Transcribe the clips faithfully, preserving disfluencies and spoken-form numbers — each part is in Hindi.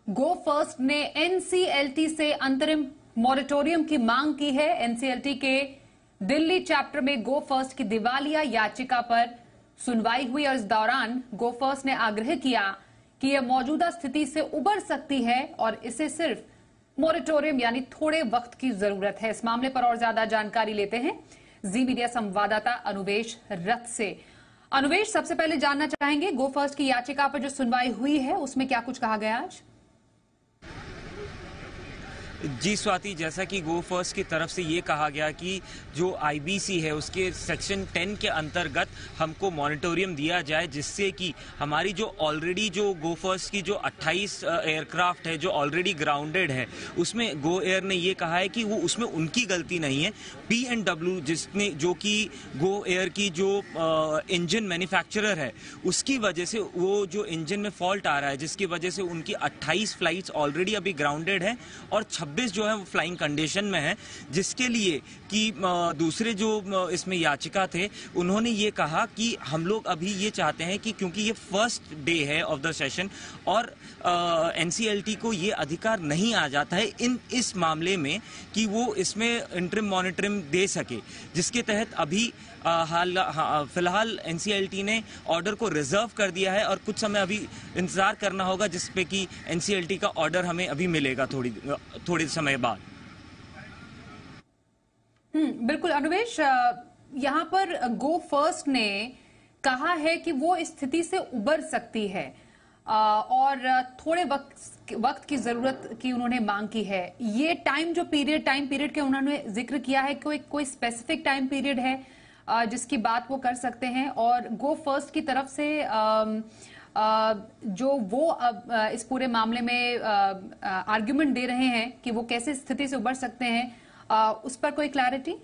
गो फर्स्ट ने एनसीएलटी से अंतरिम मॉरेटोरियम की मांग की है। एनसीएलटी के दिल्ली चैप्टर में गो फर्स्ट की दिवालिया याचिका पर सुनवाई हुई और इस दौरान गो फर्स्ट ने आग्रह किया कि यह मौजूदा स्थिति से उबर सकती है और इसे सिर्फ मॉरेटोरियम यानी थोड़े वक्त की जरूरत है। इस मामले पर और ज्यादा जानकारी लेते हैं जी मीडिया संवाददाता अनुवेश रथ से। अनुवेश, सबसे पहले जानना चाहेंगे गो फर्स्ट की याचिका पर जो सुनवाई हुई है उसमें क्या कुछ कहा गया आज? जी स्वाति, जैसा कि गो फर्स्ट की तरफ से ये कहा गया कि जो आईबीसी है उसके सेक्शन टेन के अंतर्गत हमको मॉनिटोरियम दिया जाए, जिससे कि हमारी जो ऑलरेडी जो गो फर्स्ट की जो अट्ठाईस एयरक्राफ्ट है जो ऑलरेडी ग्राउंडेड है उसमें गो एयर ने ये कहा है कि वो उसमें उनकी गलती नहीं है। पी एंड डब्ल्यू जिसने जो कि गो एयर की जो इंजन मैन्युफैक्चरर है उसकी वजह से वो जो इंजन में फॉल्ट आ रहा है, जिसकी वजह से उनकी अट्ठाईस फ्लाइट्स ऑलरेडी अभी ग्राउंडेड है और छब्बीस जो है वो फ्लाइंग कंडीशन में है, जिसके लिए कि दूसरे जो इसमें याचिका थे उन्होंने ये कहा कि हम लोग अभी ये चाहते हैं कि क्योंकि ये फर्स्ट डे है ऑफ द सेशन और एनसीएलटी को ये अधिकार नहीं आ जाता है इन इस मामले में कि वो इसमें इंटरिम मॉनिटरिंग दे सके, जिसके तहत अभी हाल फिलहाल एनसीएलटी ने ऑर्डर को रिजर्व कर दिया है और कुछ समय अभी इंतजार करना होगा जिसपे कि एनसीएलटी का ऑर्डर हमें अभी मिलेगा थोड़ी थोड़ी समय बाद। हम्म बिल्कुल अनुवेश, यहाँ पर गो फर्स्ट ने कहा है कि वो इस स्थिति से उबर सकती है और थोड़े वक्त वक्त की जरूरत की उन्होंने मांग की है। ये टाइम जो पीरियड टाइम पीरियड के उन्होंने जिक्र किया है, कोई कोई स्पेसिफिक टाइम पीरियड है जिसकी बात वो कर सकते हैं? और गो फर्स्ट की तरफ से जो वो इस पूरे मामले में आर्ग्यूमेंट दे रहे हैं कि वो कैसे स्थिति से उबर सकते हैं, उस पर कोई क्लैरिटी?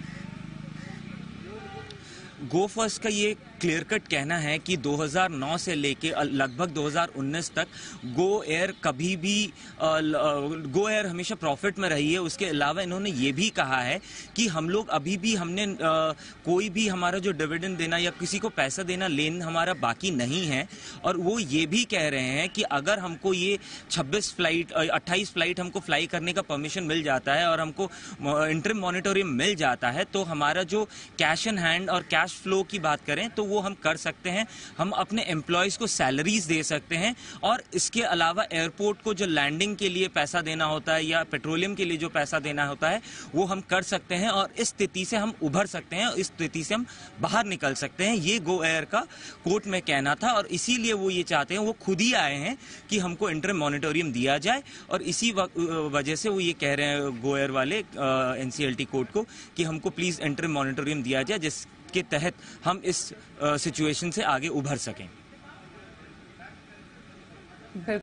गो फर्स्ट का ये क्लियर कट कहना है कि दो हज़ार नौ से लेके लगभग दो हज़ार उन्नीस तक गो एयर कभी भी गो एयर हमेशा प्रॉफिट में रही है। उसके अलावा इन्होंने ये भी कहा है कि हम लोग अभी भी हमने आ, कोई भी हमारा जो डिविडेंड देना या किसी को पैसा देना लेन हमारा बाकी नहीं है। और वो ये भी कह रहे हैं कि अगर हमको ये छब्बीस फ्लाइट अट्ठाईस फ्लाइट हमको फ्लाई करने का परमिशन मिल जाता है और हमको इंटरिम मॉनिटोरियम मिल जाता है तो हमारा जो कैश इन हैंड और कैश फ्लो की बात करें तो वो हम कर सकते हैं। हम अपने एम्प्लॉयज को सैलरीज दे सकते हैं और इसके अलावा एयरपोर्ट को जो लैंडिंग के लिए पैसा देना होता है या पेट्रोलियम के लिए जो पैसा देना होता है वो हम कर सकते हैं और इस स्थिति से हम उभर सकते हैं, इस स्थिति से हम बाहर निकल सकते हैं। ये गो एयर का कोर्ट में कहना था और इसीलिए वो ये चाहते हैं, वो खुद ही आए हैं कि हमको इंटरिम मॉनिटोरियम दिया जाए और इसी वजह से वो ये कह रहे हैं गो एयर वाले एनसीएलटी कोर्ट को कि हमको प्लीज इंटरिम मॉनिटोरियम दिया जाए जिसके तहत हम इस सिचुएशन से आगे उभर सकें।